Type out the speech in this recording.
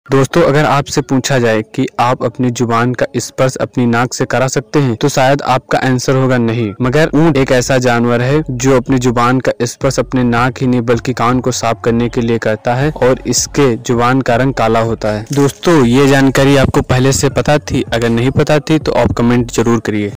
दोस्तों अगर आपसे पूछा जाए कि आप अपनी जुबान का स्पर्श अपनी नाक से करा सकते हैं तो शायद आपका आंसर होगा नहीं, मगर ऊंट एक ऐसा जानवर है जो अपनी जुबान का स्पर्श अपने नाक ही नहीं बल्कि कान को साफ करने के लिए करता है और इसके जुबान का रंग काला होता है। दोस्तों ये जानकारी आपको पहले से पता थी? अगर नहीं पता थी तो आप कमेंट जरूर करिए।